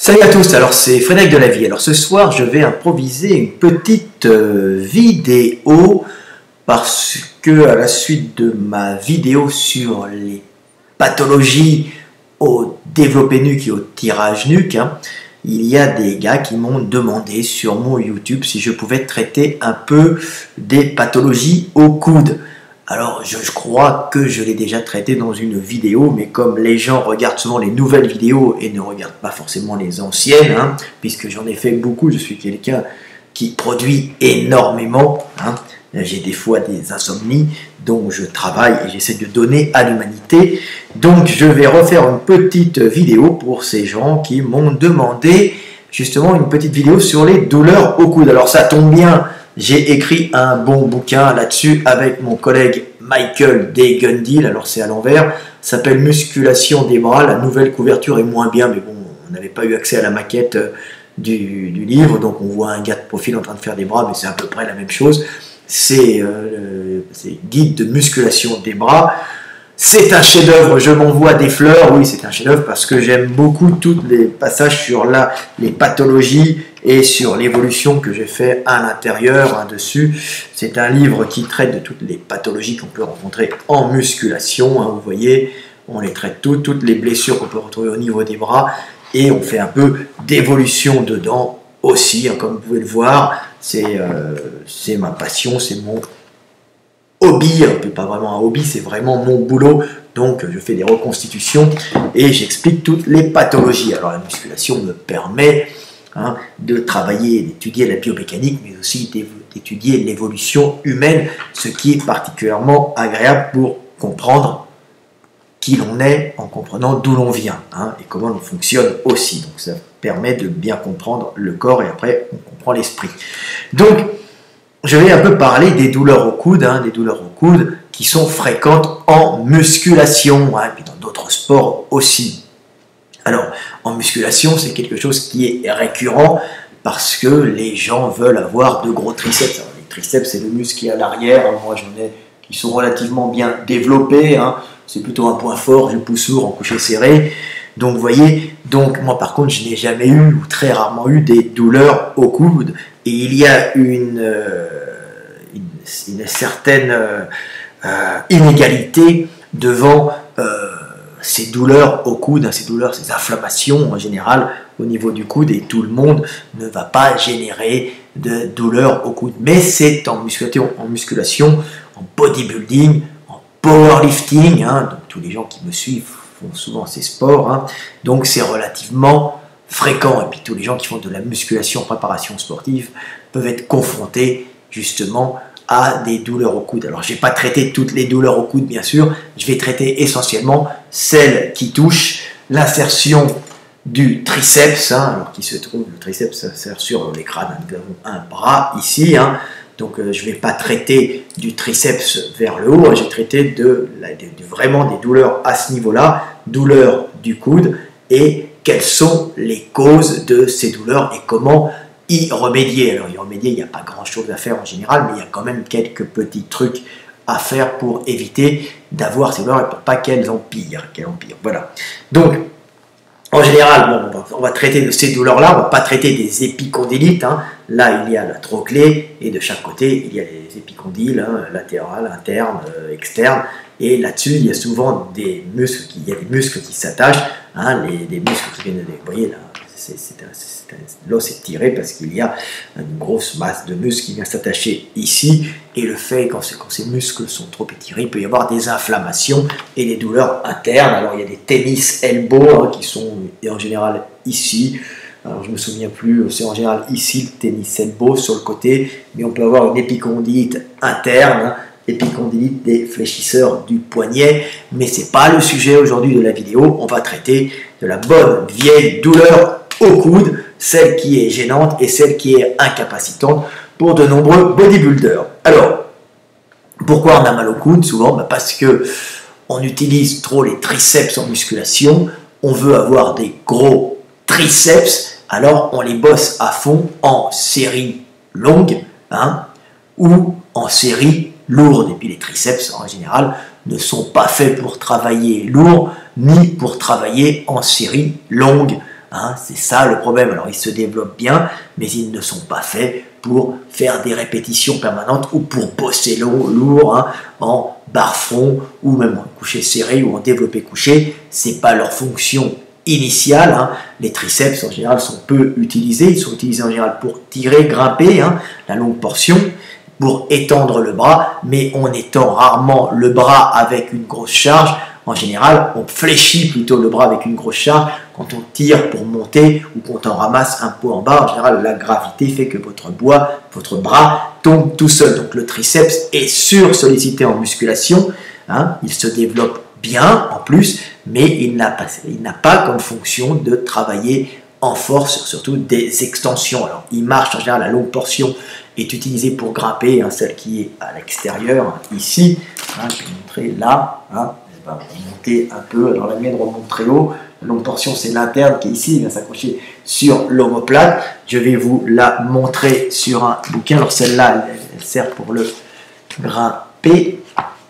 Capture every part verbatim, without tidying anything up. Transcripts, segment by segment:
Salut à tous, alors c'est Frédéric de la Vie. Alors ce soir je vais improviser une petite euh, vidéo parce que à la suite de ma vidéo sur les pathologies au développé nuque et au tirage nuque, hein, il y a des gars qui m'ont demandé sur mon YouTube si je pouvais traiter un peu des pathologies au coude. Alors, je, je crois que je l'ai déjà traité dans une vidéo, mais comme les gens regardent souvent les nouvelles vidéos et ne regardent pas forcément les anciennes, hein, puisque j'en ai fait beaucoup, je suis quelqu'un qui produit énormément, hein, j'ai des fois des insomnies, donc je travaille et j'essaie de donner à l'humanité. Donc, je vais refaire une petite vidéo pour ces gens qui m'ont demandé justement une petite vidéo sur les douleurs au coude. Alors, ça tombe bien. J'ai écrit un bon bouquin là-dessus avec mon collègue Michael D. Gundil, alors c'est à l'envers, s'appelle Musculation des bras, la nouvelle couverture est moins bien, mais bon, on n'avait pas eu accès à la maquette du, du livre, donc on voit un gars de profil en train de faire des bras, mais c'est à peu près la même chose. C'est euh, guide de musculation des bras. C'est un chef-d'œuvre, je m'envoie des fleurs, oui c'est un chef-d'œuvre parce que j'aime beaucoup tous les passages sur la, les pathologies et sur l'évolution que j'ai fait à l'intérieur, hein, dessus. C'est un livre qui traite de toutes les pathologies qu'on peut rencontrer en musculation, hein, vous voyez, on les traite toutes, toutes les blessures qu'on peut retrouver au niveau des bras et on fait un peu d'évolution dedans aussi, hein, comme vous pouvez le voir, c'est euh, c'est ma passion, c'est mon hobby, hein, pas vraiment un hobby, c'est vraiment mon boulot, donc je fais des reconstitutions et j'explique toutes les pathologies. Alors la musculation me permet hein, de travailler, d'étudier la biomécanique, mais aussi d'étudier l'évolution humaine, ce qui est particulièrement agréable pour comprendre qui l'on est en comprenant d'où l'on vient hein, et comment on fonctionne aussi. Donc ça permet de bien comprendre le corps et après on comprend l'esprit. Donc je vais un peu parler des douleurs au coude, hein, des douleurs au coude qui sont fréquentes en musculation, hein, et puis dans d'autres sports aussi. Alors, en musculation, c'est quelque chose qui est récurrent parce que les gens veulent avoir de gros triceps. Alors, les triceps, c'est le muscle qui est à l'arrière. Moi, j'en ai qui sont relativement bien développés. Hein. C'est plutôt un point fort. Je pousse lourd en couché serré. Donc, vous voyez, donc moi, par contre, je n'ai jamais eu ou très rarement eu des douleurs au coude. Et il y a une, euh, une, une certaine euh, euh, inégalité devant euh, ces douleurs au coude, hein, ces douleurs, ces inflammations en général au niveau du coude, et tout le monde ne va pas générer de douleurs au coude. Mais c'est en musculation, en musculation, en bodybuilding, en powerlifting, hein, donc tous les gens qui me suivent font souvent ces sports, hein, donc c'est relativement fréquent, et puis tous les gens qui font de la musculation en préparation sportive peuvent être confrontés justement à des douleurs au coude. Alors je ne vais pas traiter toutes les douleurs au coude bien sûr, je vais traiter essentiellement celles qui touchent l'insertion du triceps, hein, alors qui se trouve, le triceps s'insère sur les crânes, nous avons un bras ici, hein, donc euh, je ne vais pas traiter du triceps vers le haut, hein, je vais traiter de, de, de vraiment des douleurs à ce niveau-là, douleurs du coude, et quelles sont les causes de ces douleurs et comment y remédier. Alors y remédier, il n'y a pas grand chose à faire en général, mais il y a quand même quelques petits trucs à faire pour éviter d'avoir ces douleurs et pour pas qu'elles empirent, qu'elles empirent. Voilà. Donc, en général, bon, on, va, on va traiter de ces douleurs-là, on ne va pas traiter des épicondylites. Hein. Là, il y a la trochlée et de chaque côté, il y a les épicondyles, hein, latérales, internes, euh, externes. Et là-dessus, il y a souvent des muscles qui, il y a des muscles qui s'attachent, hein, les, des muscles qui viennent de, vous voyez là, l'os est tiré parce qu'il y a une grosse masse de muscles qui vient s'attacher ici, et le fait quand, quand ces muscles sont trop étirés, il peut y avoir des inflammations et des douleurs internes. Alors il y a des tennis elbow hein, qui sont en général ici. Alors je me souviens plus, c'est en général ici le tennis elbow sur le côté, mais on peut avoir une épicondylite interne, hein, épicondylite des fléchisseurs du poignet, mais c'est pas le sujet aujourd'hui de la vidéo. On va traiter de la bonne vieille douleur au coude, celle qui est gênante et celle qui est incapacitante pour de nombreux bodybuilders. Alors, pourquoi on a mal au coude? Souvent, bah parce que on utilise trop les triceps en musculation, on veut avoir des gros triceps, alors on les bosse à fond en série longue, hein, ou en série lourde. Et puis les triceps, en général, ne sont pas faits pour travailler lourd, ni pour travailler en série longue. Hein, c'est ça le problème. Alors ils se développent bien, mais ils ne sont pas faits pour faire des répétitions permanentes ou pour bosser lourd hein, en barre front ou même en couché serré ou en développé couché. C'est pas leur fonction initiale. Hein. Les triceps en général sont peu utilisés. Ils sont utilisés en général pour tirer, grimper hein, la longue portion, pour étendre le bras, mais on étend rarement le bras avec une grosse charge. En général, on fléchit plutôt le bras avec une grosse charge quand on tire pour monter ou quand on ramasse un poids en bas. En général, la gravité fait que votre bois, votre bras tombe tout seul. Donc le triceps est sur-sollicité en musculation. Hein, il se développe bien en plus, mais il n'a pas, il n'a pas comme fonction de travailler en force, surtout des extensions. Alors, il marche en général, la longue portion est utilisée pour grimper, hein, celle qui est à l'extérieur, ici. Hein, je vais vous montrer là. Hein, je vais monter un peu. Alors, la mienne remonte très haut. La longue portion, c'est l'interne qui est ici. Il vient s'accrocher sur l'omoplate. Je vais vous la montrer sur un bouquin. Alors, celle-là, elle, elle sert pour le grimper.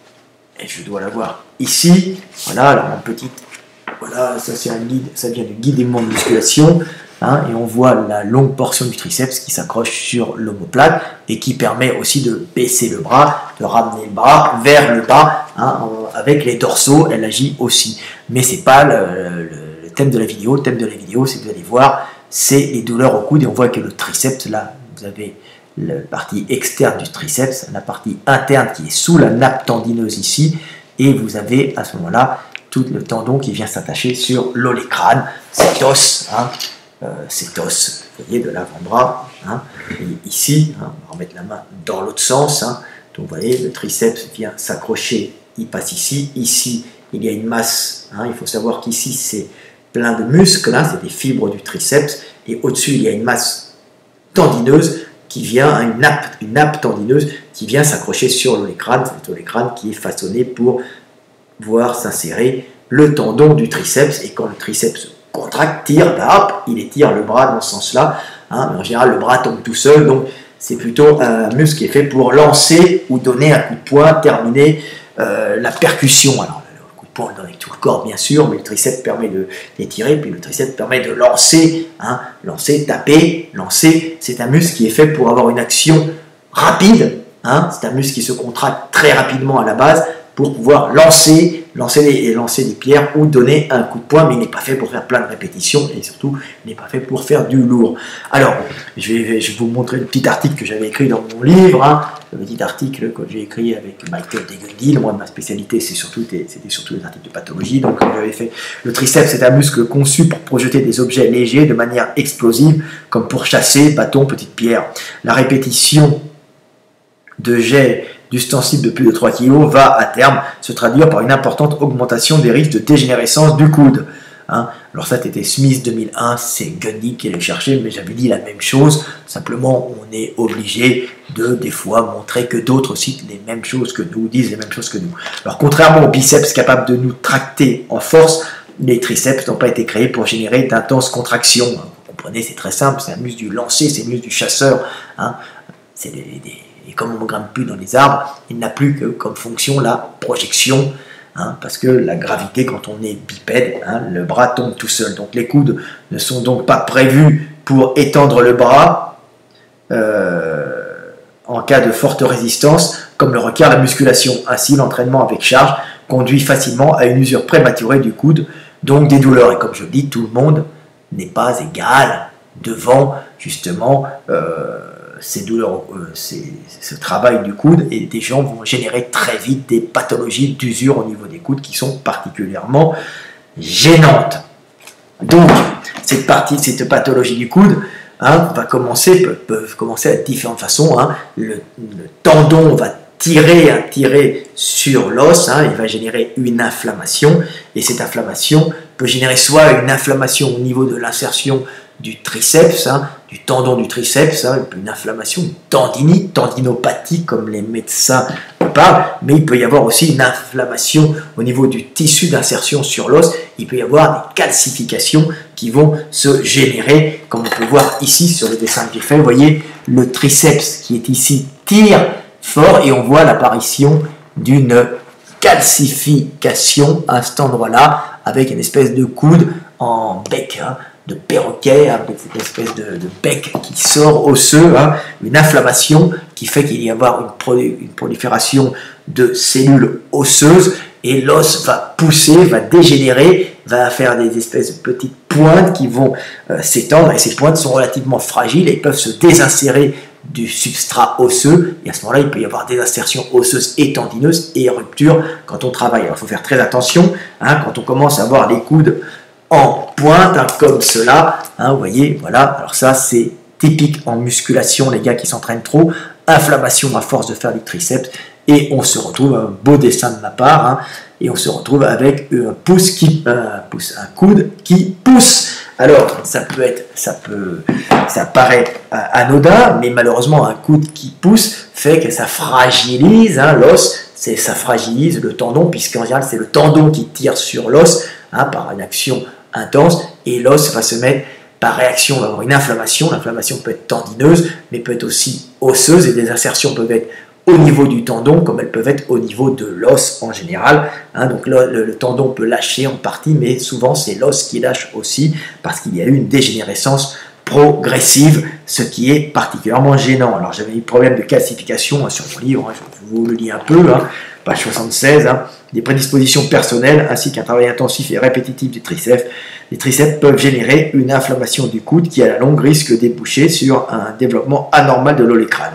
Et je dois la voir ici. Voilà, alors, une petite. Voilà, ça c'est un guide, ça vient du guide des mouvements de musculation, hein, et on voit la longue portion du triceps qui s'accroche sur l'omoplate et qui permet aussi de baisser le bras, de ramener le bras vers le bas, hein, en, avec les dorsaux, elle agit aussi. Mais c'est pas le, le, le thème de la vidéo. Le thème de la vidéo, c'est que vous allez voir, c'est les douleurs au coude, et on voit que le triceps, là, vous avez la partie externe du triceps, la partie interne qui est sous la nappe tendineuse ici, et vous avez à ce moment-là tout le tendon qui vient s'attacher sur l'olécrane, cet os, hein, euh, cet os, vous voyez, de l'avant-bras, hein, et ici, hein, on va remettre la main dans l'autre sens, hein, donc vous voyez, le triceps vient s'accrocher, il passe ici, ici, il y a une masse, hein, il faut savoir qu'ici, c'est plein de muscles, hein, c'est des fibres du triceps, et au-dessus, il y a une masse tendineuse qui vient, une nappe, une nappe tendineuse qui vient s'accrocher sur l'olécrane, c'est l'olécrane qui est façonné pour voir s'insérer le tendon du triceps, et quand le triceps contracte, tire, bah hop, il étire le bras dans ce sens-là, hein, mais en général le bras tombe tout seul, donc c'est plutôt un muscle qui est fait pour lancer ou donner un coup de poing, terminer euh, la percussion. Alors le coup de poing on le donne avec tout le corps bien sûr, mais le triceps permet d'étirer, puis le triceps permet de lancer, hein, lancer, taper, lancer. C'est un muscle qui est fait pour avoir une action rapide, hein, c'est un muscle qui se contracte très rapidement à la base, pour pouvoir lancer, lancer, des, lancer des pierres ou donner un coup de poing, mais il n'est pas fait pour faire plein de répétitions, et surtout, il n'est pas fait pour faire du lourd. Alors, je vais, je vais vous montrer le petit article que j'avais écrit dans mon livre, hein, le petit article que j'ai écrit avec Michael Degundil. Moi, ma spécialité, c'est surtout c'était surtout des articles de pathologie, donc j'avais fait le triceps, c'est un muscle conçu pour projeter des objets légers de manière explosive, comme pour chasser, bâton, petite pierre. La répétition de jets d'ustensiles de plus de trois kilos va à terme se traduire par une importante augmentation des risques de dégénérescence du coude. Hein. Alors ça c'était Smith deux mille un, c'est Gundy qui allait chercher, mais j'avais dit la même chose, simplement on est obligé de des fois montrer que d'autres citent les mêmes choses que nous, disent les mêmes choses que nous. Alors contrairement aux biceps capables de nous tracter en force, les triceps n'ont pas été créés pour générer d'intenses contractions. Hein. Vous comprenez, c'est très simple, c'est un muscle du lancer, c'est un muscle du chasseur. Hein. C'est des, des Et comme on ne grimpe plus dans les arbres, il n'a plus que comme fonction la projection, hein, parce que la gravité, quand on est bipède, hein, le bras tombe tout seul. Donc les coudes ne sont donc pas prévus pour étendre le bras euh, en cas de forte résistance, comme le requiert la musculation. Ainsi, l'entraînement avec charge conduit facilement à une usure prématurée du coude, donc des douleurs. Et comme je le dis, tout le monde n'est pas égal devant justement euh, ces douleurs, euh, ces, ce travail du coude, et des gens vont générer très vite des pathologies d'usure au niveau des coudes qui sont particulièrement gênantes. Donc, cette partie, cette pathologie du coude, hein, va commencer, peut, peut commencer à différentes façons. Hein. Le, le tendon va tirer, hein, tirer sur l'os, hein, il va générer une inflammation, et cette inflammation peut générer soit une inflammation au niveau de l'insertion du triceps, hein, du tendon du triceps, hein, une inflammation, une tendinite, tendinopathie comme les médecins parlent, mais il peut y avoir aussi une inflammation au niveau du tissu d'insertion sur l'os, il peut y avoir des calcifications qui vont se générer, comme on peut voir ici sur le dessin que j'ai fait. Vous voyez, le triceps qui est ici tire fort, et on voit l'apparition d'une calcification à cet endroit-là, avec une espèce de coude en bec hein, de perroquet, hein, avec cette espèce de, de bec qui sort osseux, hein, une inflammation qui fait qu'il y avoir une, pro une prolifération de cellules osseuses et l'os va pousser, va dégénérer, va faire des espèces de petites pointes qui vont euh, s'étendre et ces pointes sont relativement fragiles et peuvent se désinsérer du substrat osseux et à ce moment-là il peut y avoir des insertions osseuses et tendineuses et rupture quand on travaille. Alors il faut faire très attention hein, quand on commence à avoir les coudes en pointe hein, comme cela, hein, vous voyez, voilà, alors ça c'est typique en musculation, les gars qui s'entraînent trop, inflammation à force de faire du triceps et on se retrouve, un beau dessin de ma part, hein, et on se retrouve avec un pouce qui, un, pouce, un coude qui pousse. Alors, ça peut être, ça peut, ça paraît euh, anodin, mais malheureusement, un coude qui pousse fait que ça fragilise hein, l'os, ça fragilise le tendon, puisqu'en général, c'est le tendon qui tire sur l'os hein, par une action intense, et l'os va se mettre par réaction, on va avoir une inflammation. L'inflammation peut être tendineuse, mais peut être aussi osseuse, et des insertions peuvent être au niveau du tendon, comme elles peuvent être au niveau de l'os en général. Hein, donc le, le, le tendon peut lâcher en partie, mais souvent c'est l'os qui lâche aussi, parce qu'il y a eu une dégénérescence progressive, ce qui est particulièrement gênant. Alors j'avais eu problème de calcification hein, sur mon livre, hein, je vous le lis un peu, hein, page soixante-seize, hein, des prédispositions personnelles ainsi qu'un travail intensif et répétitif des triceps. Les triceps peuvent générer une inflammation du coude qui à la longue risque de déboucher sur un développement anormal de l'olécrane.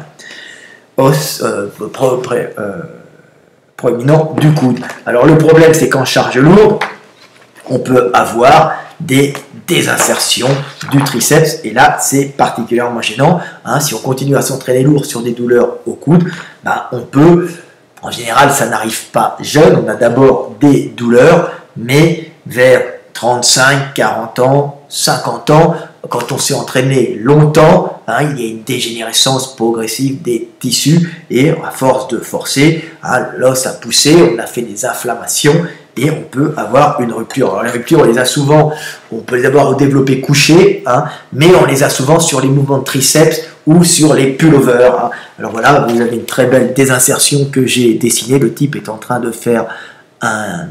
Os euh, pro, pro, euh, proéminent du coude. Alors le problème c'est qu'en charge lourde, on peut avoir des désinsertions du triceps et là c'est particulièrement gênant. Hein, si on continue à s'entraîner lourd sur des douleurs au coude, ben, on peut, en général ça n'arrive pas jeune, on a d'abord des douleurs, mais vers trente-cinq, quarante ans, cinquante ans, quand on s'est entraîné longtemps, hein, il y a une dégénérescence progressive des tissus et à force de forcer, hein, l'os a poussé, on a fait des inflammations et on peut avoir une rupture. Alors les ruptures, on les a souvent, on peut les avoir au développé couché, hein, mais on les a souvent sur les mouvements de triceps ou sur les pullovers. Hein. Alors voilà, vous avez une très belle désinsertion que j'ai dessinée. Le type est en train de faire un,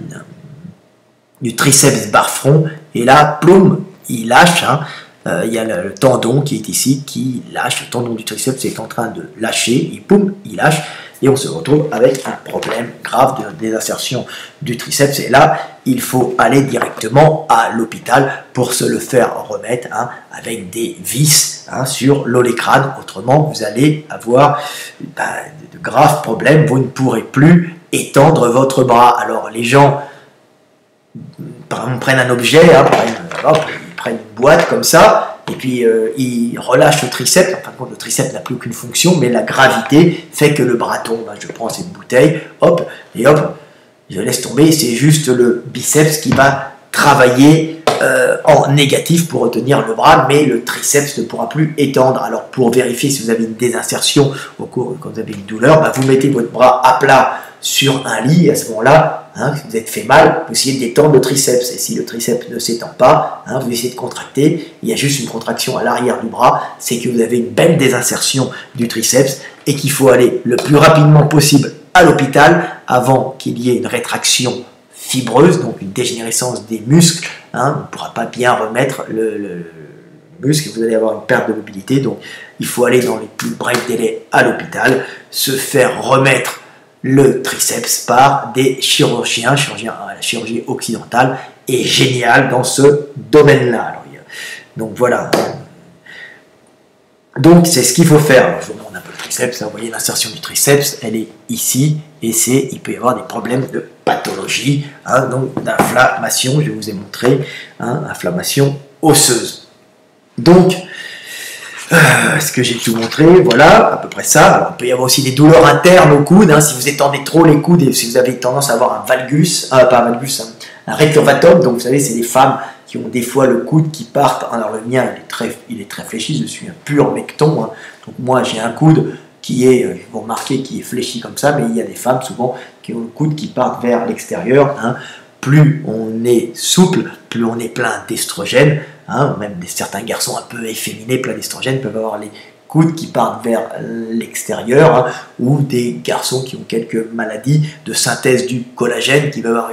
du triceps barre front et là, ploum, il lâche. Hein. Euh, il y a le, le tendon qui est ici, qui lâche, le tendon du triceps est en train de lâcher, et poum, il lâche, et on se retrouve avec un problème grave de désinsertion du triceps, et là, il faut aller directement à l'hôpital pour se le faire remettre, hein, avec des vis hein, sur l'olécrane, autrement vous allez avoir bah, de, de graves problèmes, vous ne pourrez plus étendre votre bras. Alors les gens par exemple, prennent un objet, hein, prennent, hop, prennent une boîte comme ça, et puis euh, ils relâchent le triceps. En fin de compte, le triceps n'a plus aucune fonction, mais la gravité fait que le bras tombe. Je prends cette bouteille, hop, et hop, je laisse tomber, c'est juste le biceps qui va travailler euh, en négatif pour retenir le bras, mais le triceps ne pourra plus étendre. Alors pour vérifier si vous avez une désinsertion au cours, quand vous avez une douleur, bah, vous mettez votre bras à plat sur un lit, et à ce moment-là, hein, si vous êtes fait mal, vous essayez de détendre le triceps, et si le triceps ne s'étend pas, hein, vous essayez de contracter, il y a juste une contraction à l'arrière du bras, c'est que vous avez une belle désinsertion du triceps, et qu'il faut aller le plus rapidement possible à l'hôpital, avant qu'il y ait une rétraction fibreuse, donc une dégénérescence des muscles, hein, on ne pourra pas bien remettre le, le, le muscle, vous allez avoir une perte de mobilité, donc il faut aller dans les plus brefs délais à l'hôpital, se faire remettre le triceps par des chirurgiens, chirurgiens la chirurgie occidentale est géniale dans ce domaine-là. Donc voilà. Donc c'est ce qu'il faut faire. Alors, je vous montre un peu le triceps. Vous voyez l'insertion du triceps, elle est ici, et c'est, il peut y avoir des problèmes de pathologie, hein, donc d'inflammation. Je vous ai montré, hein, inflammation osseuse. Donc Euh, est-ce que j'ai tout montré? Voilà, à peu près ça. Alors, il peut y avoir aussi des douleurs internes au coude, hein, si vous étendez trop les coudes et si vous avez tendance à avoir un valgus, euh, pas un valgus, un, un récurvatum. Donc, vous savez, c'est les femmes qui ont des fois le coude qui partent. Alors, le mien, il est très, il est très fléchi, je suis un pur mecton. Hein. Donc, moi, j'ai un coude qui est, vous remarquez, qui est fléchi comme ça, mais il y a des femmes souvent qui ont le coude qui part vers l'extérieur. Hein. Plus on est souple, plus on est plein d'estrogène. Hein, même des, certains garçons un peu efféminés, plein d'estrogène, peuvent avoir les coudes qui partent vers l'extérieur, hein, ou des garçons qui ont quelques maladies de synthèse du collagène, qui peuvent avoir une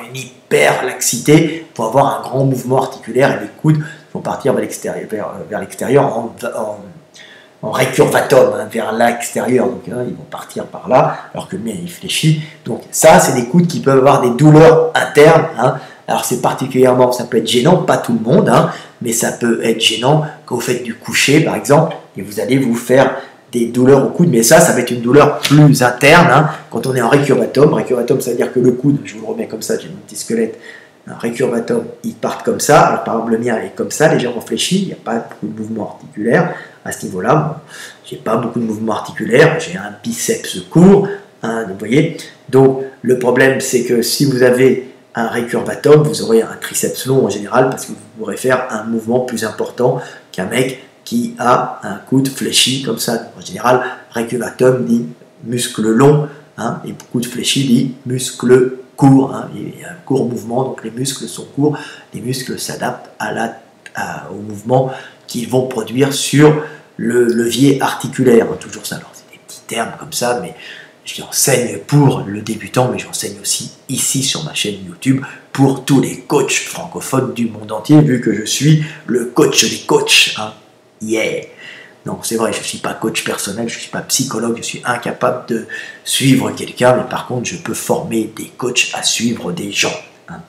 hyper laxité pour avoir un grand mouvement articulaire et les coudes vont partir vers l'extérieur, vers, vers l'extérieur en, en, en récurvatum, hein, vers l'extérieur. Donc hein, ils vont partir par là, alors que le mien il fléchit. Donc ça, c'est des coudes qui peuvent avoir des douleurs internes. Hein. Alors c'est particulièrement, ça peut être gênant, pas tout le monde, hein, mais ça peut être gênant quand vous faites du coucher par exemple, et vous allez vous faire des douleurs au coude, mais ça, ça va être une douleur plus interne, hein, quand on est en récurvatum. Récurvatum, ça veut dire que le coude, je vous le remets comme ça, j'ai mon petit squelette, un récurvatum, ils partent comme ça, alors par exemple le mien est comme ça, légèrement fléchi, il n'y a pas beaucoup de mouvement articulaire à ce niveau-là, bon, j'ai pas beaucoup de mouvement articulaire, j'ai un biceps court, hein, vous voyez, donc le problème c'est que si vous avez un récurvatum, vous aurez un triceps long en général, parce que vous pourrez faire un mouvement plus important qu'un mec qui a un coude fléchi comme ça. Donc, en général, récurvatum dit muscle long, hein, et coude fléchi dit muscle court. Hein, il y a un court mouvement, donc les muscles sont courts. Les muscles s'adaptent à la, à, au mouvement qu'ils vont produire sur le levier articulaire. Hein, toujours ça. Alors, c'est des petits termes comme ça, mais j'enseigne pour le débutant, mais j'enseigne aussi ici sur ma chaîne YouTube pour tous les coachs francophones du monde entier, vu que je suis le coach des coachs. Hein. Yeah! Non, c'est vrai, je ne suis pas coach personnel, je ne suis pas psychologue, je suis incapable de suivre quelqu'un, mais par contre, je peux former des coachs à suivre des gens. Hein.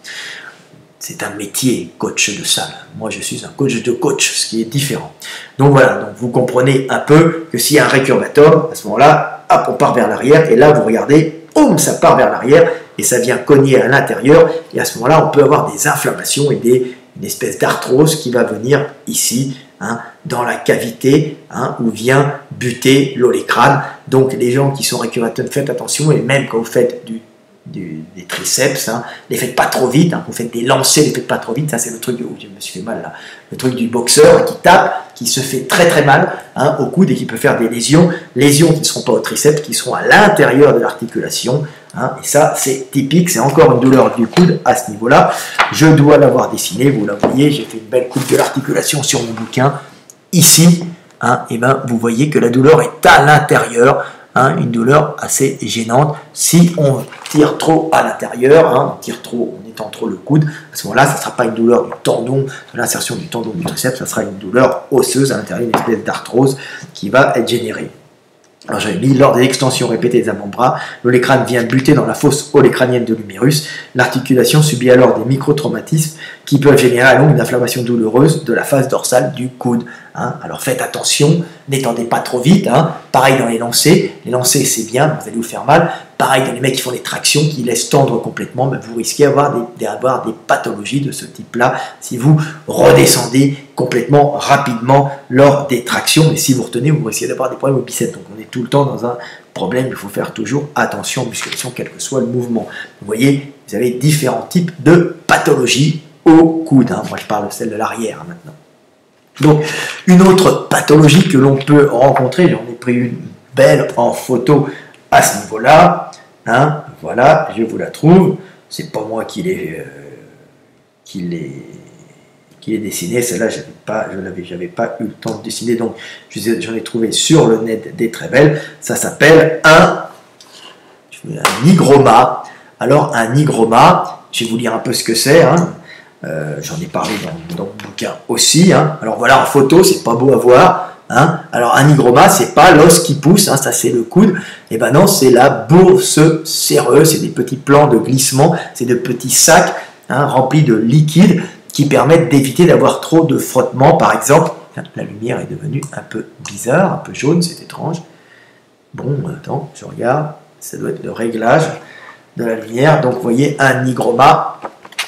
C'est un métier, coach de salle. Moi, je suis un coach de coach, ce qui est différent. Donc voilà, donc vous comprenez un peu que s'il y a un récurvatum, à ce moment-là, hop, on part vers l'arrière, et là, vous regardez, boum, ça part vers l'arrière, et ça vient cogner à l'intérieur, et à ce moment-là, on peut avoir des inflammations et des, une espèce d'arthrose qui va venir ici, hein, dans la cavité, hein, où vient buter l'olécrane. Donc les gens qui sont récurvatum, faites attention, et même quand vous faites du, du, des triceps, hein, les faites pas trop vite, hein, vous faites des lancers, les faites pas trop vite, ça c'est le truc, où je me suis fait mal là, le truc du boxeur qui tape, qui se fait très très mal, hein, au coude et qui peut faire des lésions, lésions qui ne seront pas au triceps, qui seront à l'intérieur de l'articulation. Hein, et ça, c'est typique, c'est encore une douleur du coude à ce niveau-là. Je dois l'avoir dessiné, vous la voyez, j'ai fait une belle coupe de l'articulation sur mon bouquin. Ici, hein, et ben, vous voyez que la douleur est à l'intérieur, hein, une douleur assez gênante. Si on tire trop à l'intérieur, hein, on tire trop, on étend trop le coude, à ce moment-là, ça ne sera pas une douleur du tendon, de l'insertion du tendon du triceps, ça sera une douleur osseuse à l'intérieur, une espèce d'arthrose qui va être générée. Alors j'avais mis lors des extensions répétées des avant-bras, l'olécrane vient buter dans la fosse olécranienne de l'humérus. L'articulation subit alors des micro-traumatismes qui peuvent générer à longue une inflammation douloureuse de la face dorsale du coude. Hein. Alors faites attention, n'étendez pas trop vite. Hein. Pareil dans les lancers, les lancers c'est bien, vous allez vous faire mal. Pareil dans les mecs qui font des tractions, qui laissent tendre complètement, ben vous risquez d'avoir des, d'avoir des pathologies de ce type-là si vous redescendez complètement rapidement lors des tractions. Mais si vous retenez, vous risquez d'avoir des problèmes au biceps. Donc on est tout le temps dans un problème, il faut faire toujours attention aux musculations, quel que soit le mouvement. Vous voyez, vous avez différents types de pathologies au coude. Hein. Moi je parle de celle de l'arrière hein, maintenant. Donc une autre pathologie que l'on peut rencontrer, j'en ai pris une belle en photo à ce niveau-là, hein, voilà, je vous la trouve, c'est pas moi qui l'ai euh, qui l'ai qui l'ai dessiné, celle-là j'avais pas, je l'avais, j'avais pas eu le temps de dessiner, donc j'en ai trouvé sur le net des très belles. Ça s'appelle un, un hygroma. Alors un hygroma, je vais vous lire un peu ce que c'est. Hein. Euh, j'en ai parlé dans, dans mon bouquin aussi. Hein. Alors voilà, en photo, c'est pas beau à voir. Hein. Alors un hygroma, c'est pas l'os qui pousse, hein, ça c'est le coude. Et ben non, c'est la bourse séreuse, c'est des petits plans de glissement, c'est de petits sacs hein, remplis de liquide qui permettent d'éviter d'avoir trop de frottement. Par exemple, la lumière est devenue un peu bizarre, un peu jaune, c'est étrange. Bon, attends, je regarde, ça doit être le réglage de la lumière. Donc vous voyez un hygroma.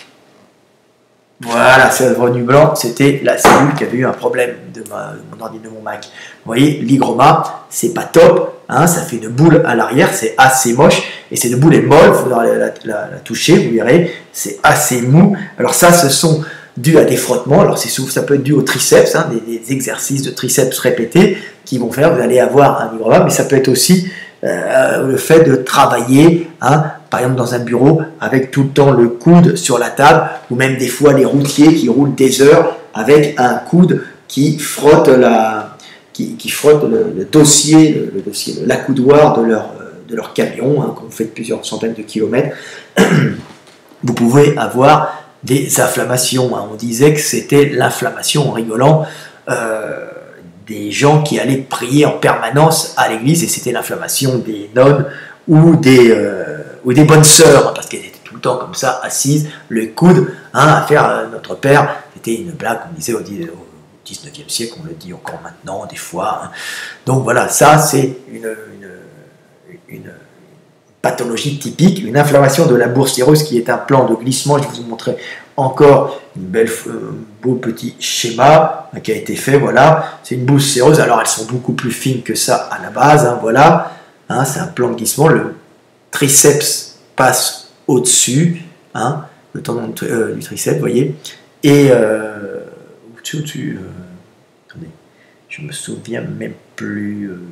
Voilà, c'est revenu blanc, c'était la cellule qui avait eu un problème de, ma, de mon ordinateur, de mon Mac. Vous voyez, l'hygroma, c'est pas top, hein, ça fait une boule à l'arrière, c'est assez moche, et cette boule est molle, il faudra la, la, la, la toucher, vous verrez, c'est assez mou. Alors ça, ce sont dus à des frottements, alors c'est souvent, ça peut être dû au triceps, hein, des, des exercices de triceps répétés qui vont faire, vous allez avoir un hygroma, mais ça peut être aussi euh, le fait de travailler, hein, par exemple dans un bureau, avec tout le temps le coude sur la table, ou même des fois les routiers qui roulent des heures avec un coude qui frotte, la, qui, qui frotte le, le dossier, le, le dossier, l'accoudoir de leur, de leur camion, hein, qu'on fait plusieurs centaines de kilomètres. vous pouvez avoir des inflammations. Hein. On disait que c'était l'inflammation, en rigolant, euh, des gens qui allaient prier en permanence à l'église, et c'était l'inflammation des nonnes ou des, euh, ou des bonnes sœurs, hein, parce qu'elles étaient tout le temps comme ça, assises, le coude, hein, à faire euh, Notre Père. C'était une blague qu'on disait au dix-neuvième siècle, on le dit encore maintenant, des fois. Hein. Donc voilà, ça c'est une, une, une pathologie typique, une inflammation de la bourse séreuse qui est un plan de glissement. Je vous montrerai encore une belle, euh, beau petit schéma hein, qui a été fait. Voilà, c'est une bourse séreuse. Alors elles sont beaucoup plus fines que ça à la base. Hein, voilà, hein, c'est un plan de glissement. Le triceps passe au-dessus, hein, le tendon euh, du triceps, vous voyez, et euh, au-dessus, au-dessus. Euh, attendez, je me souviens même plus. Euh,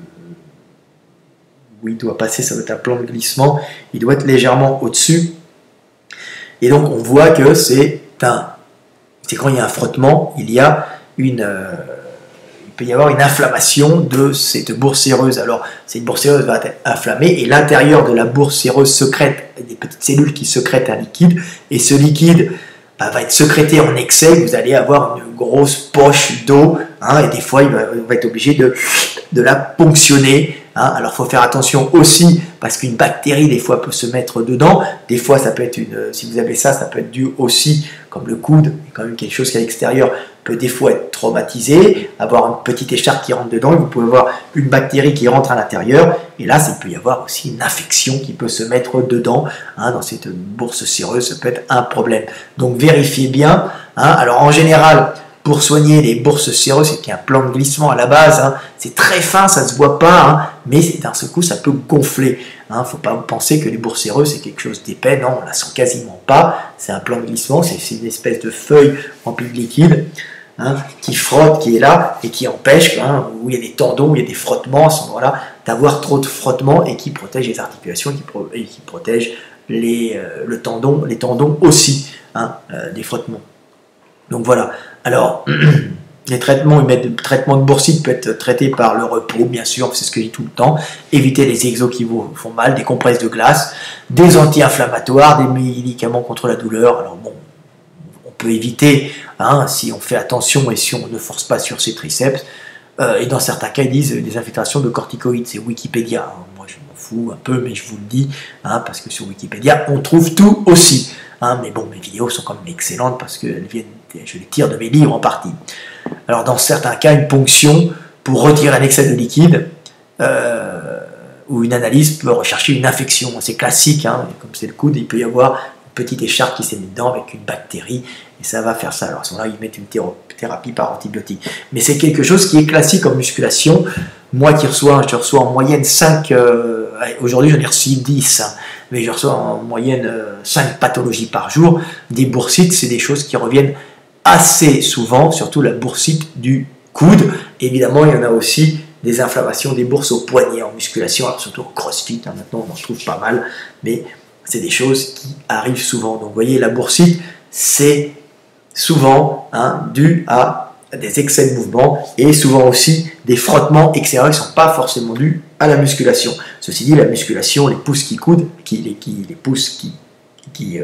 où il doit passer, ça doit être un plan de glissement, il doit être légèrement au-dessus. Et donc on voit que c'est un, c'est quand il y a un frottement, il y a une, euh, il peut y avoir une inflammation de cette bourse séreuse. Alors cette bourse séreuse va être inflammée et l'intérieur de la bourse séreuse sécrète des petites cellules qui sécrètent un liquide, et ce liquide bah, va être sécrété en excès. Vous allez avoir une grosse poche d'eau, hein, et des fois il va, on va être obligé de, de la ponctionner. Hein. Alors il faut faire attention aussi, parce qu'une bactérie des fois peut se mettre dedans. Des fois ça peut être une, si vous avez ça, ça peut être dû aussi, comme le coude, quand même quelque chose qui à l'extérieur peut des fois être traumatisé, avoir une petite écharpe qui rentre dedans, et vous pouvez avoir une bactérie qui rentre à l'intérieur, et là il peut y avoir aussi une infection qui peut se mettre dedans, hein, dans cette bourse séreuse, ça peut être un problème. Donc vérifiez bien, hein. Alors en général, pour soigner les bourses séreuses, c'est qu'il y a un plan de glissement à la base, hein. C'est très fin, ça ne se voit pas, hein, mais d'un seul coup ça peut gonfler. Il ne faut pas penser que les bourses séreuses c'est quelque chose d'épais, non, on ne la sent quasiment pas, c'est un plan de glissement, c'est une espèce de feuille remplie de liquide, hein, qui frotte, qui est là, et qui empêche, hein, où il y a des tendons, où il y a des frottements à ce moment-là, d'avoir trop de frottements, et qui protège les articulations, et qui, pro et qui protège les, euh, le tendon, les tendons aussi, hein, euh, des frottements. Donc voilà. Alors, les traitements, le traitement de boursite peut être traité par le repos, bien sûr, c'est ce que je dis tout le temps. Éviter les exos qui vous font mal, des compresses de glace, des anti-inflammatoires, des médicaments contre la douleur. Alors bon, on peut éviter, hein, si on fait attention et si on ne force pas sur ses triceps. Euh, et dans certains cas, ils disent des infiltrations de corticoïdes, c'est Wikipédia. Hein. Moi, je m'en fous un peu, mais je vous le dis, hein, parce que sur Wikipédia, on trouve tout aussi. Hein, mais bon, mes vidéos sont quand même excellentes parce que elles viennent, je les tire de mes livres en partie. Alors dans certains cas, une ponction pour retirer un excès de liquide, euh, ou une analyse peut rechercher une infection. C'est classique, hein, comme c'est le coude, il peut y avoir une petite écharpe qui s'est mise dedans avec une bactérie, et ça va faire ça. Alors à ce moment-là, ils mettent une thérapie par antibiotique. Mais c'est quelque chose qui est classique en musculation. Moi qui reçois, je reçois en moyenne cinq, euh, aujourd'hui j'en ai reçu dix, hein, mais je reçois en moyenne euh, cinq pathologies par jour. Des boursites, c'est des choses qui reviennent assez souvent, surtout la boursite du coude. Évidemment, il y en a aussi des inflammations des bourses au poignet en musculation, alors surtout au crossfit, hein, maintenant on en trouve pas mal, mais c'est des choses qui arrivent souvent. Donc vous voyez, la boursite, c'est souvent, hein, dû à des excès de mouvement, et souvent aussi des frottements extérieurs qui ne sont pas forcément dus à la musculation. Ceci dit, la musculation, les pouces qui coudent, qui, les, qui, les pouces qui, qui, euh,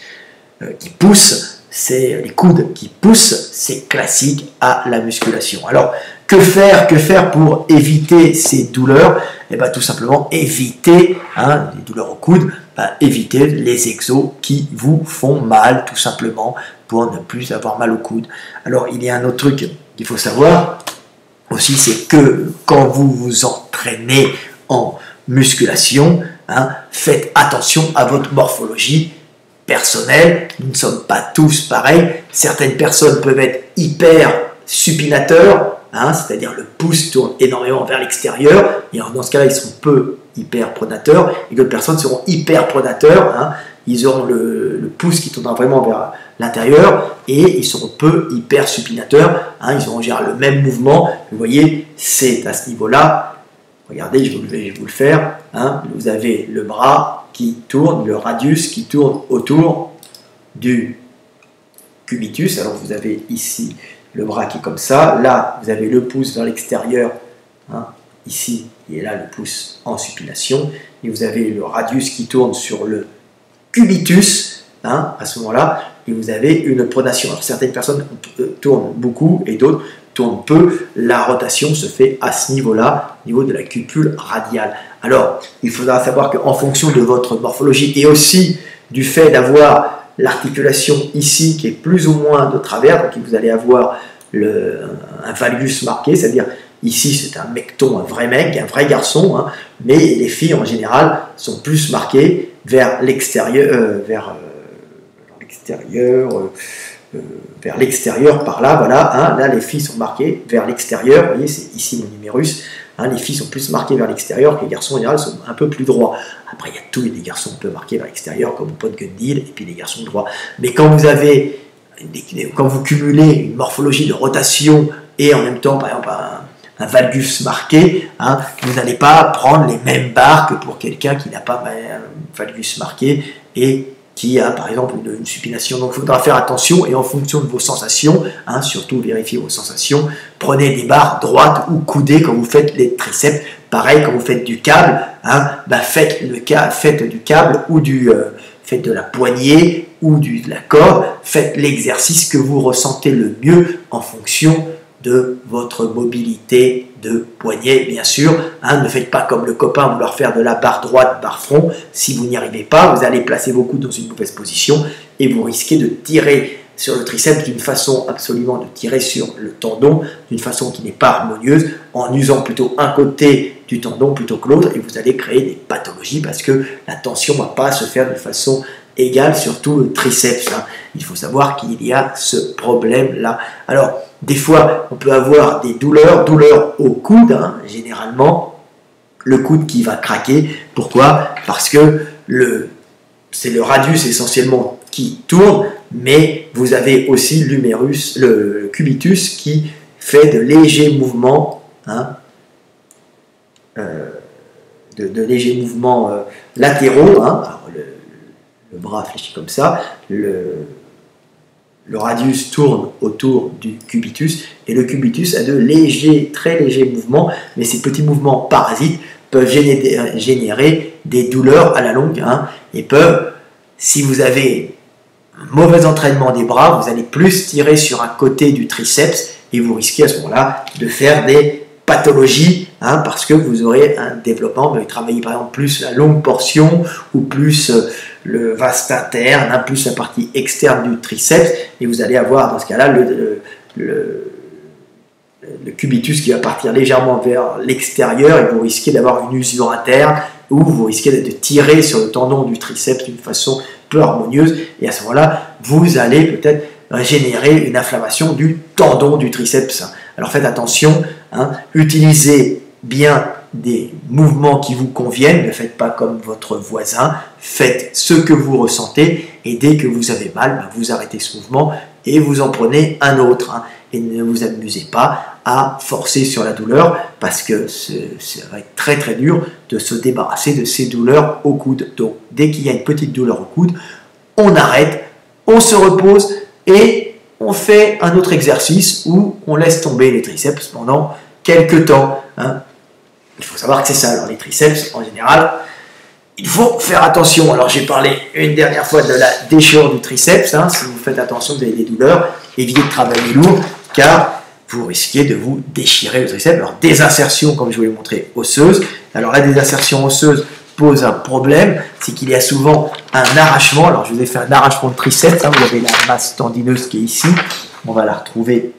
euh, qui poussent, c'est les coudes qui poussent, c'est classique à la musculation. Alors, que faire, que faire pour éviter ces douleurs? Eh bien, tout simplement éviter, hein, les douleurs au coude, ben, éviter les exos qui vous font mal, tout simplement, pour ne plus avoir mal au coude. Alors, il y a un autre truc qu'il faut savoir aussi, c'est que quand vous vous entraînez en musculation, hein, faites attention à votre morphologie personnelle. Nous ne sommes pas tous pareils. Certaines personnes peuvent être hyper supinateurs, hein, c'est-à-dire le pouce tourne énormément vers l'extérieur, et dans ce cas-là, ils seront peu hyperpronateurs, et d'autres personnes seront hyperpronateurs, hein, ils auront le, le pouce qui tournera vraiment vers l'intérieur, et ils seront peu hypersupinateurs, hein, ils auront en général le même mouvement. Vous voyez, c'est à ce niveau-là. Regardez, je, vous, je vais vous le faire, hein, vous avez le bras qui tourne, le radius qui tourne autour du cubitus. Alors vous avez ici le bras qui est comme ça, là vous avez le pouce vers l'extérieur, hein, ici, et là le pouce en supination, et vous avez le radius qui tourne sur le cubitus, hein, à ce moment-là, et vous avez une pronation. Alors certaines personnes tournent beaucoup et d'autres tournent peu. La rotation se fait à ce niveau-là, au niveau de la cupule radiale. Alors, il faudra savoir qu'en fonction de votre morphologie et aussi du fait d'avoir l'articulation ici qui est plus ou moins de travers, donc vous allez avoir le, un valgus marqué, c'est-à-dire ici c'est un mecton, un vrai mec, un vrai garçon, hein, mais les filles en général sont plus marquées vers l'extérieur, euh, vers euh, l'extérieur, euh, euh, vers l'extérieur par là, voilà, hein, là les filles sont marquées vers l'extérieur, vous voyez c'est ici mon numérus, hein, les filles sont plus marquées vers l'extérieur, que les garçons en général sont un peu plus droits. Après il y a tous les garçons un peu marqués vers l'extérieur comme Pot Gundil et puis les garçons droits. Mais quand vous avez, quand vous cumulez une morphologie de rotation et en même temps par exemple un, un valgus marqué, hein, vous n'allez pas prendre les mêmes barres que pour quelqu'un qui n'a pas un valgus marqué et qui a par exemple une, une supination. Donc il faudra faire attention et en fonction de vos sensations, hein, surtout vérifiez vos sensations, prenez des barres droites ou coudées quand vous faites les triceps. Pareil, quand vous faites du câble, hein, bah faites, le câble, faites du câble ou du, euh, faites de la poignée ou du, de la corde, faites l'exercice que vous ressentez le mieux en fonction de votre mobilité de poignet, bien sûr. Hein, ne faites pas comme le copain, vouloir faire de la barre droite, barre front. Si vous n'y arrivez pas, vous allez placer vos coudes dans une mauvaise position et vous risquez de tirer sur le triceps d'une façon absolument de tirer sur le tendon, d'une façon qui n'est pas harmonieuse, en usant plutôt un côté du tendon plutôt que l'autre, et vous allez créer des pathologies parce que la tension ne va pas se faire de façon égale, surtout le triceps. Hein. Il faut savoir qu'il y a ce problème-là. Alors, des fois, on peut avoir des douleurs, douleurs au coude, hein, généralement, le coude qui va craquer. Pourquoi? Parce que le, c'est le radius essentiellement qui tourne, mais vous avez aussi l'humérus, le, le cubitus qui fait de légers mouvements, hein, euh, de, de légers mouvements euh, latéraux. Hein. Alors, le, le bras fléchit comme ça, le, le radius tourne autour du cubitus et le cubitus a de légers, très légers mouvements, mais ces petits mouvements parasites peuvent générer, générer des douleurs à la longue, hein, et peuvent, si vous avez un mauvais entraînement des bras, vous allez plus tirer sur un côté du triceps et vous risquez à ce moment-là de faire des pathologies, hein, parce que vous aurez un développement, vous allez travailler par exemple plus la longue portion ou plus euh, le vaste interne, hein, plus la partie externe du triceps, et vous allez avoir dans ce cas-là le, le, le, le cubitus qui va partir légèrement vers l'extérieur et vous risquez d'avoir une usure interne ou vous risquez de tirer sur le tendon du triceps d'une façon peu harmonieuse, et à ce moment-là, vous allez peut-être générer une inflammation du tendon du triceps. Alors faites attention, hein, utilisez bien des mouvements qui vous conviennent, ne faites pas comme votre voisin, faites ce que vous ressentez, et dès que vous avez mal, ben vous arrêtez ce mouvement et vous en prenez un autre, hein, et ne vous amusez pas à forcer sur la douleur, parce que ça va être très très dur de se débarrasser de ces douleurs au coude. Donc dès qu'il y a une petite douleur au coude, on arrête, on se repose et on fait un autre exercice où on laisse tomber les triceps pendant quelques temps. Hein. Il faut savoir que c'est ça. Alors les triceps, en général, il faut faire attention. Alors j'ai parlé une dernière fois de la déchirure du triceps. Hein. Si vous faites attention, vous avez des douleurs, évitez de travailler lourd, car vous risquez de vous déchirer le triceps. Alors désinsertion, comme je vous l'ai montré, osseuse. Alors la désinsertion osseuse pose un problème, c'est qu'il y a souvent un arrachement. Alors je vous ai fait un arrachement de triceps, hein. Vous avez la masse tendineuse qui est ici, on va la retrouver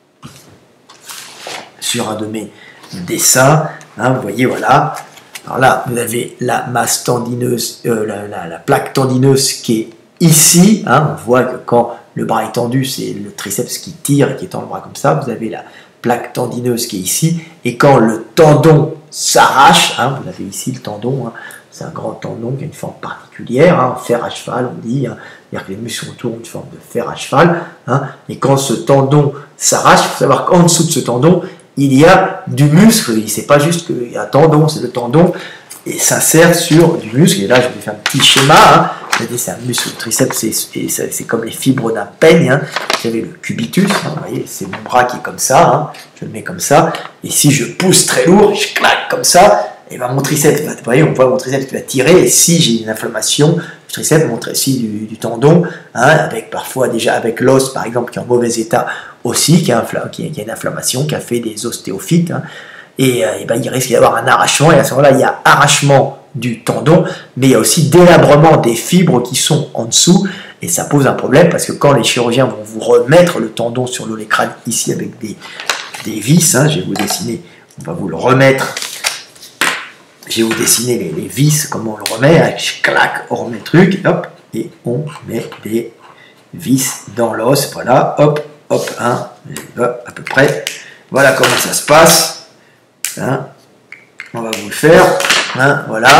sur un de mes dessins, hein. Vous voyez, voilà. Alors là, vous avez la masse tendineuse, euh, la, la, la plaque tendineuse qui est ici, hein. On voit que quand le bras est tendu, c'est le triceps qui tire et qui tend le bras comme ça. Vous avez la plaque tendineuse qui est ici, et quand le tendon s'arrache, hein, vous avez ici le tendon, hein, c'est un grand tendon qui a une forme particulière, hein, fer à cheval on dit, hein, c'est-à-dire que les muscles autour ont une forme de fer à cheval, hein, et quand ce tendon s'arrache, il faut savoir qu'en dessous de ce tendon, il y a du muscle, c'est pas juste qu'il y a un tendon, c'est le tendon, et s'insère sur du muscle, et là je vais faire un petit schéma, hein. C'est un muscle, le triceps, c'est comme les fibres d'un peigne, hein. Vous avez le cubitus, hein, vous voyez, c'est mon bras qui est comme ça, hein. Je le mets comme ça, et si je pousse très lourd, je claque comme ça, et ben mon triceps, vous voyez, on voit mon triceps qui va tirer, et si j'ai une inflammation du triceps, montre ici du, du tendon, hein, avec parfois déjà avec l'os par exemple qui est en mauvais état aussi, qui a, qui a, qui a une inflammation, qui a fait des ostéophytes, hein, et, et ben, il risque d'y avoir un arrachement, et à ce moment-là il y a arrachement du tendon, mais il y a aussi délabrement des fibres qui sont en dessous, et ça pose un problème parce que quand les chirurgiens vont vous remettre le tendon sur l'olécrane ici avec des, des vis, hein, je vais vous dessiner, on va vous le remettre. Je vais vous dessiner les, les vis, comment on le remet, hein, clac, on remet le truc, hop, et on met des vis dans l'os, voilà, hop, hop, hein, à peu près, voilà comment ça se passe, hein, on va vous le faire, hein, voilà,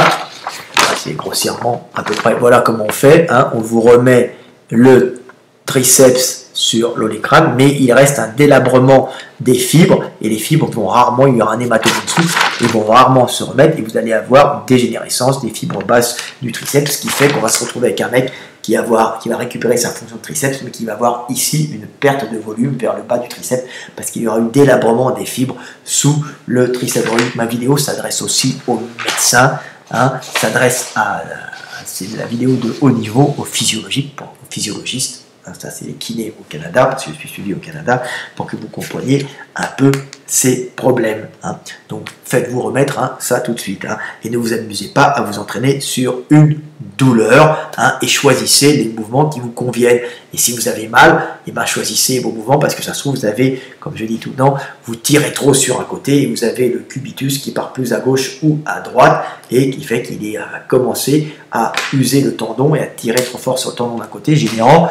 c'est grossièrement à peu près, voilà comment on fait, hein, on vous remet le triceps sur l'olécrane, mais il reste un délabrement des fibres, et les fibres vont rarement, il y aura un hématome en dessous, ils vont rarement se remettre, et vous allez avoir une dégénérescence des fibres basses du triceps, ce qui fait qu'on va se retrouver avec un mec qui va, avoir, qui va récupérer sa fonction de triceps, mais qui va avoir ici une perte de volume vers le bas du triceps, parce qu'il y aura eu délabrement des fibres sous le triceps. Ma vidéo s'adresse aussi aux médecins, hein, s'adresse à, à c'est la vidéo de haut niveau, aux physiologiques, aux physiologistes. Ça, c'est les kinés au Canada, parce que je suis suivi au Canada, pour que vous compreniez un peu ces problèmes. Hein. Donc, faites-vous remettre hein, ça tout de suite. Hein, et ne vous amusez pas à vous entraîner sur une douleur. Hein, et choisissez les mouvements qui vous conviennent. Et si vous avez mal, et ben, choisissez vos mouvements, parce que ça se trouve, vous avez, comme je dis tout le temps, vous tirez trop sur un côté, et vous avez le cubitus qui part plus à gauche ou à droite, et qui fait qu'il va commencer à user le tendon et à tirer trop fort sur le tendon d'un côté, générant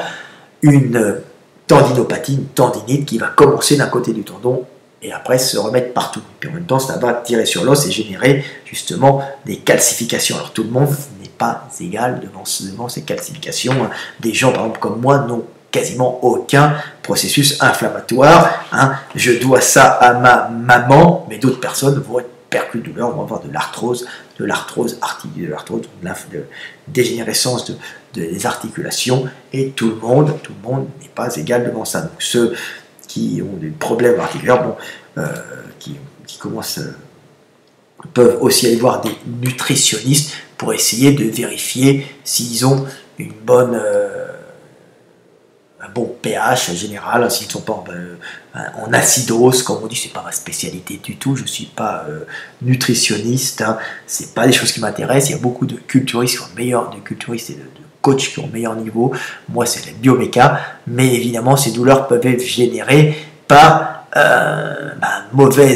une tendinopathie, une tendinite qui va commencer d'un côté du tendon et après se remettre partout. Puis en même temps, ça va tirer sur l'os et générer justement des calcifications. Alors tout le monde n'est pas égal devant, devant ces calcifications. Des gens, par exemple, comme moi, n'ont quasiment aucun processus inflammatoire. Hein. Je dois ça à ma maman, mais d'autres personnes vont être percus de douleur, vont avoir de l'arthrose, de l'arthrose articulaire, de l'arthrose, de, de dégénérescence de, de, des articulations, et tout le monde, tout le monde n'est pas égal devant ça. Donc ceux qui ont des problèmes articulaires, bon, euh, qui, qui commencent, euh, peuvent aussi aller voir des nutritionnistes pour essayer de vérifier s'ils ont une bonne, euh, un bon pH général, s'ils ne sont pas en, euh, en acidose, comme on dit, c'est pas ma spécialité du tout, je ne suis pas euh, nutritionniste, hein, c'est pas des choses qui m'intéressent. Il y a beaucoup de culturistes qui ont meilleur, de culturistes et de, de coachs qui ont meilleur niveau, moi c'est la bioméca, mais évidemment ces douleurs peuvent être générées par euh, un mauvais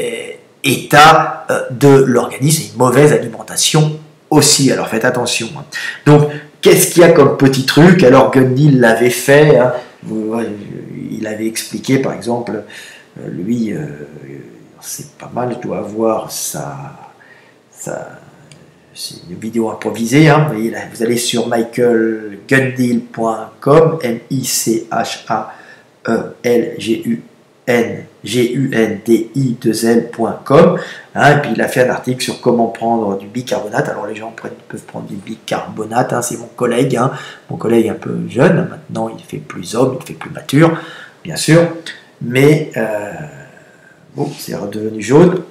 état euh, de l'organisme et une mauvaise alimentation aussi, alors faites attention. Hein. Donc, qu'est-ce qu'il y a comme petit truc? Alors Gundy l'avait fait, hein. Il avait expliqué par exemple, lui, euh, c'est pas mal, je dois avoir sa, sa c'est une vidéo improvisée, hein. Vous allez sur michael gundill point com, M I C H A E L G U N G U N D I deux L point com, hein, et puis il a fait un article sur comment prendre du bicarbonate. Alors les gens prennent, peuvent prendre du bicarbonate, hein, c'est mon collègue, hein, mon collègue un peu jeune, maintenant il fait plus homme, il fait plus mature, bien sûr, mais euh, bon, c'est redevenu jaune.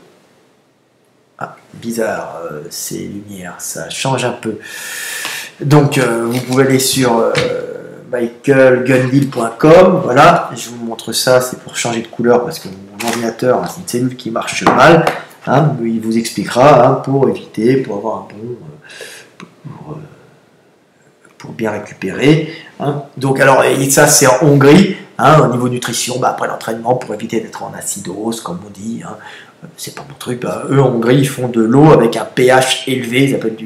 Ah, bizarre, euh, ces lumières, ça change un peu. Donc euh, vous pouvez aller sur euh, michael gundill point com, voilà, je vous montre ça, c'est pour changer de couleur parce que mon ordinateur, c'est une cellule qui marche mal, hein, il vous expliquera, hein, pour éviter, pour avoir un bon, euh, pour, euh, pour bien récupérer, hein. Donc alors, et ça c'est en Hongrie, hein, au niveau nutrition, bah, après l'entraînement, pour éviter d'être en acidose, comme on dit, hein, c'est pas mon truc, bah, eux en Hongrie ils font de l'eau avec un pH élevé, ils appellent du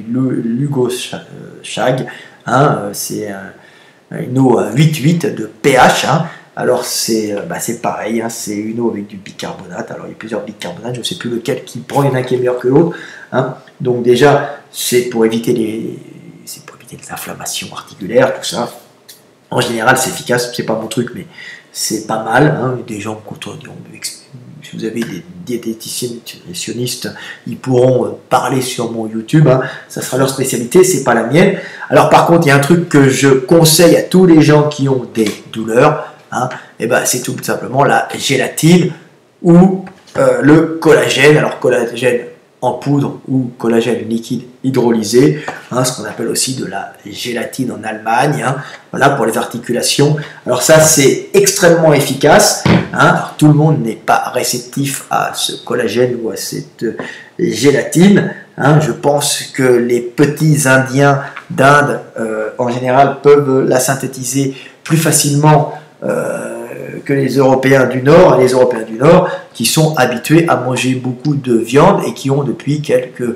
Lugoshag, hein, c'est une eau à huit virgule huit de pH, hein. Alors c'est bah, pareil, hein, c'est une eau avec du bicarbonate, alors il y a plusieurs bicarbonates, je ne sais plus lequel qui prend, il y en a un qui est meilleur que l'autre, hein. Donc déjà c'est pour éviter les, c'est pour éviter les inflammations articulaires, tout ça. En général c'est efficace, c'est pas mon truc mais c'est pas mal, hein. Des gens diront, si vous avez des diététiciens nutritionnistes, ils pourront parler sur mon YouTube, hein. Ça sera leur spécialité, c'est pas la mienne. Alors par contre, il y a un truc que je conseille à tous les gens qui ont des douleurs, hein, et ben c'est tout simplement la gélatine ou euh, le collagène. Alors collagène en poudre ou collagène liquide hydrolysé, hein, ce qu'on appelle aussi de la gélatine en Allemagne, hein, voilà, pour les articulations. Alors ça, c'est extrêmement efficace, hein. Alors, tout le monde n'est pas réceptif à ce collagène ou à cette euh, gélatine, hein. Je pense que les petits Indiens d'Inde, euh, en général, peuvent la synthétiser plus facilement euh, que les Européens du Nord, et les Européens du Nord qui sont habitués à manger beaucoup de viande et qui ont depuis quelques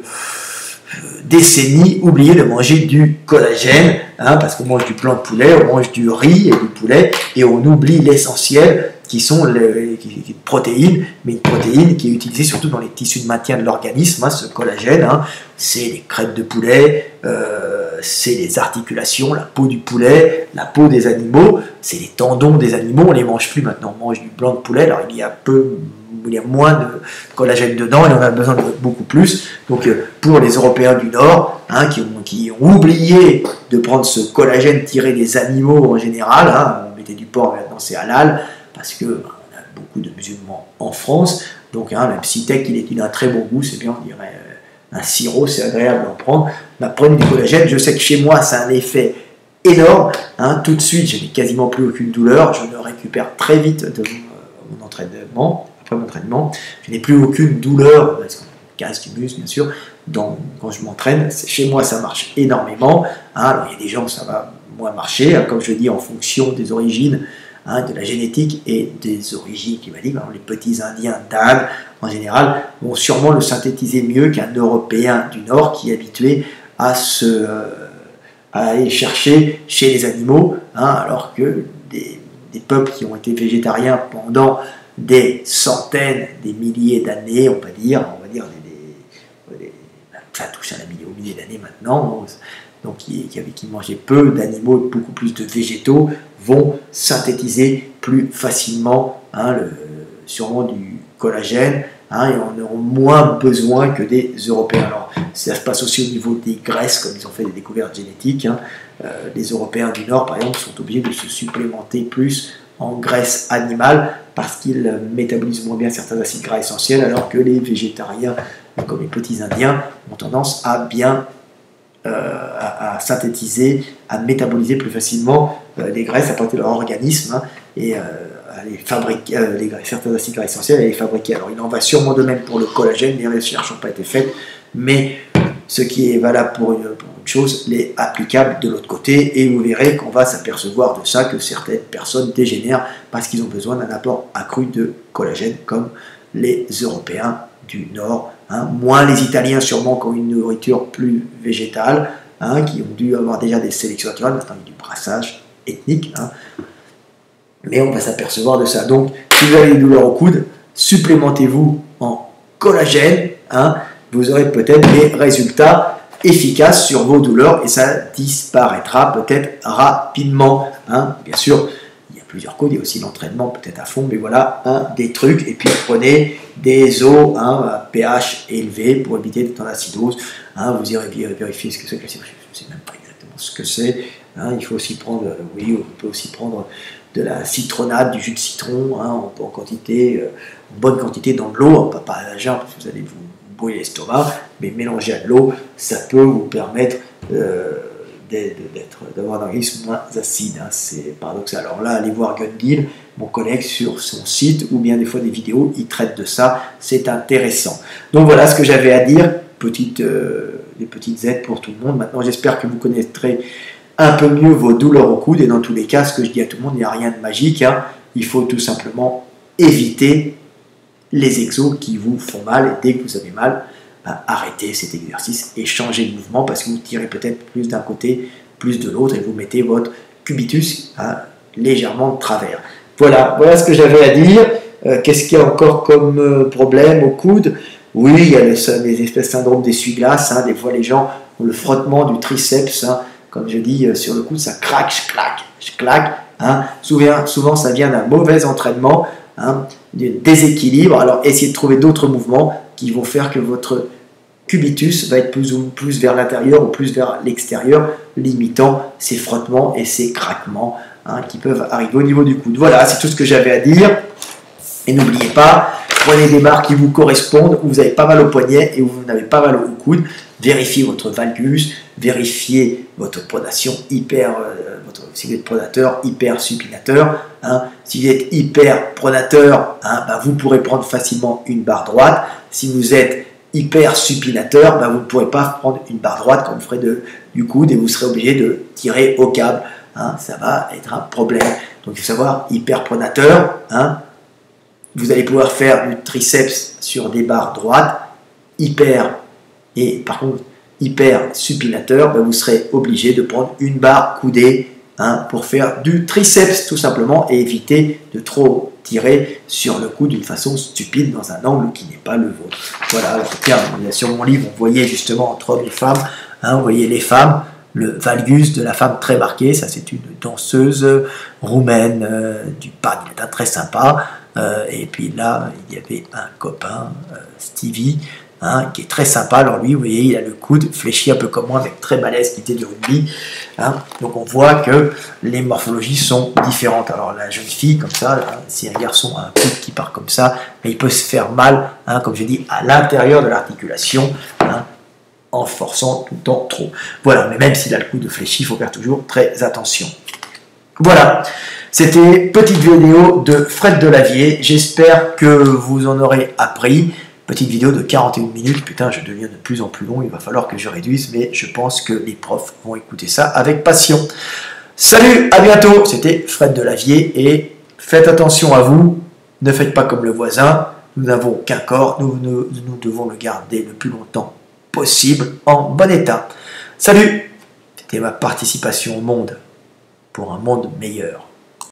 décennies oublié de manger du collagène, hein, parce qu'on mange du blanc de poulet, on mange du riz et du poulet, et on oublie l'essentiel qui sont les, qui, qui, protéines, mais une protéine qui est utilisée surtout dans les tissus de maintien de l'organisme, hein, ce collagène, hein, c'est les crêtes de poulet, euh, c'est les articulations, la peau du poulet, la peau des animaux, c'est les tendons des animaux, on ne les mange plus maintenant, on mange du blanc de poulet, alors il y a peu, il y a moins de collagène dedans et on a besoin de beaucoup plus. Donc pour les Européens du Nord, hein, qui, ont, qui ont oublié de prendre ce collagène tiré des animaux en général, hein, on mettait du porc, maintenant c'est halal, parce qu'on a beaucoup de musulmans en France, donc hein, même si tech il, est, il a un très bon goût, c'est bien, on dirait euh, un sirop, c'est agréable d'en prendre. Bah, prenez du collagène, je sais que chez moi ça a un effet énorme, hein, tout de suite je n'ai quasiment plus aucune douleur, je me récupère très vite de mon, mon entraînement, après mon entraînement, je n'ai plus aucune douleur, parce qu'on casse du muscle bien sûr, donc quand je m'entraîne, chez moi ça marche énormément, hein, alors il y a des gens où ça va moins marcher, hein, comme je dis en fonction des origines, hein, de la génétique et des origines climatiques. Alors, les petits Indiens d'Inde, en général, vont sûrement le synthétiser mieux qu'un Européen du Nord qui est habitué à, se, euh, à aller chercher chez les animaux, hein, alors que des, des peuples qui ont été végétariens pendant des centaines, des milliers d'années, on va dire, on va dire des, des, des, ça touche à la millier, aux milliers d'années maintenant, donc qui, qui, qui mangeaient peu d'animaux, beaucoup plus de végétaux, vont synthétiser plus facilement, hein, le, sûrement du collagène, hein, et en auront moins besoin que des Européens. Alors, ça se passe aussi au niveau des graisses, comme ils ont fait des découvertes génétiques. Hein. Euh, les Européens du Nord, par exemple, sont obligés de se supplémenter plus en graisse animale parce qu'ils métabolisent moins bien certains acides gras essentiels, alors que les végétariens, comme les petits Indiens, ont tendance à bien euh, à, à synthétiser, à métaboliser plus facilement euh, les graisses à partir de leur organisme, hein, et euh, à les fabriquer, euh, les, certains acides gras essentiels, à les fabriquer. Alors il en va sûrement de même pour le collagène, les recherches n'ont pas été faites, mais ce qui est valable pour une, pour une chose l'est applicable de l'autre côté, et vous verrez qu'on va s'apercevoir de ça, que certaines personnes dégénèrent parce qu'ils ont besoin d'un apport accru de collagène, comme les Européens du Nord, hein. Moins les Italiens sûrement qui ont une nourriture plus végétale, hein, qui ont dû avoir déjà des sélections naturelles, maintenant il y a du brassage ethnique, hein. Mais on va s'apercevoir de ça. Donc si vous avez des douleurs au coude, supplémentez-vous en collagène, hein. Vous aurez peut-être des résultats efficaces sur vos douleurs et ça disparaîtra peut-être rapidement, hein. Bien sûr, il y a plusieurs codes, il y a aussi l'entraînement peut-être à fond, mais voilà un des trucs. Et puis prenez des eaux, hein, à pH élevé pour éviter d'être en acidose, hein. Vous irez vérifier ce que c'est, je ne sais même pas exactement ce que c'est, hein. Il faut aussi prendre, oui, on peut aussi prendre de la citronnade, du jus de citron, hein, en, en quantité, euh, en bonne quantité dans de l'eau, pas, pas à la jarre parce que vous allez vous brûler l'estomac, mais mélanger à de l'eau, ça peut vous permettre euh, d'avoir un organisme moins acide, hein, c'est paradoxal. Alors là, allez voir Gundil, mon collègue, sur son site, ou bien des fois des vidéos, il traite de ça, c'est intéressant. Donc voilà ce que j'avais à dire, petite, euh, des petites aides pour tout le monde. Maintenant, j'espère que vous connaîtrez un peu mieux vos douleurs au coude, et dans tous les cas, ce que je dis à tout le monde, il n'y a rien de magique, hein. Il faut tout simplement éviter les exos qui vous font mal, et dès que vous avez mal, bah, arrêtez cet exercice et changez de mouvement, parce que vous tirez peut-être plus d'un côté, plus de l'autre, et vous mettez votre cubitus, hein, légèrement de travers. Voilà, voilà ce que j'avais à dire. Euh, Qu'est-ce qu'il y a encore comme euh, problème au coude? Oui, il y a les, les espèces de syndrome d'essuie-glace, hein. Des fois les gens ont le frottement du triceps, hein. Comme je dis, euh, sur le coude, ça craque, je claque, je claque, hein. Souvent, souvent, ça vient d'un mauvais entraînement, hein, d'un déséquilibre. Alors, essayez de trouver d'autres mouvements qui vont faire que votre cubitus va être plus ou plus vers l'intérieur ou plus vers l'extérieur, limitant ces frottements et ces craquements, hein, qui peuvent arriver au niveau du coude. Voilà, c'est tout ce que j'avais à dire. Et n'oubliez pas, prenez des barres qui vous correspondent, où vous avez pas mal au poignet et où vous n'avez pas mal au coude. Vérifiez votre valgus, vérifiez votre pronation hyper, euh, votre, si vous êtes pronateur, hyper supinateur. Hein. Si vous êtes hyper pronateur, hein, bah, vous pourrez prendre facilement une barre droite. Si vous êtes hyper supinateur, bah, vous ne pourrez pas prendre une barre droite comme vous ferez de, du coude et vous serez obligé de tirer au câble. Hein. Ça va être un problème. Donc il faut savoir, hyper pronateur, hein, vous allez pouvoir faire du triceps sur des barres droites, hyper et par contre hyper supinateur, ben vous serez obligé de prendre une barre coudée hein, pour faire du triceps tout simplement et éviter de trop tirer sur le coude d'une façon stupide dans un angle qui n'est pas le vôtre. Voilà, en tout cas, sur mon livre, vous voyez justement entre hommes et femmes, hein, vous voyez les femmes, le valgus de la femme très marqué, ça c'est une danseuse roumaine euh, du Pas-de-Latin très sympa. Euh, et puis là, il y avait un copain, euh, Stevie, hein, qui est très sympa. Alors lui, vous voyez, il a le coude fléchi un peu comme moi, avec très balèze, qui était du rugby. Hein. Donc on voit que les morphologies sont différentes. Alors la jeune fille, comme ça, là, si un garçon a un coude qui part comme ça, il peut se faire mal, hein, comme je dis, à l'intérieur de l'articulation, hein, en forçant tout le temps trop. Voilà, mais même s'il a le coude fléchi, il faut faire toujours très attention. Voilà, c'était petite vidéo de Fred Delavier. J'espère que vous en aurez appris. Petite vidéo de quarante et une minutes. Putain, je deviens de plus en plus long. Il va falloir que je réduise, mais je pense que les profs vont écouter ça avec passion. Salut, à bientôt. C'était Fred Delavier et faites attention à vous. Ne faites pas comme le voisin. Nous n'avons qu'un corps. Nous, nous, nous devons le garder le plus longtemps possible en bon état. Salut. C'était ma participation au monde. Pour un monde meilleur.